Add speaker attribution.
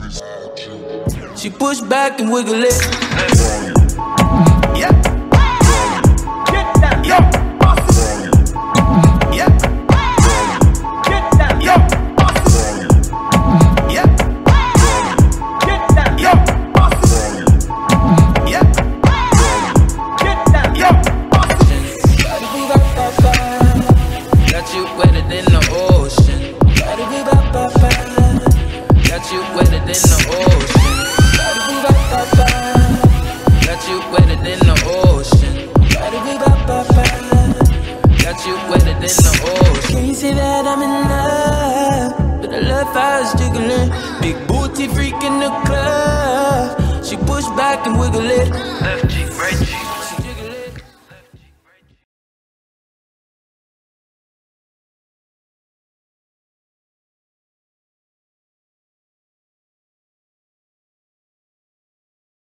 Speaker 1: She push back and wiggle it. Yeah. Get down. Yo. Yeah. Get down. Yo. Yeah. Get down. Yo. Yeah. Get down. Yo. Got you wetter than the ocean. Got you wetter than the ocean. Got you wetter than the ocean. Got you wetter than the ocean. Can't say that I'm in love, but I love how it's jiggling. Big booty freak in the club. She push back and wiggle it. Left cheek, right cheek.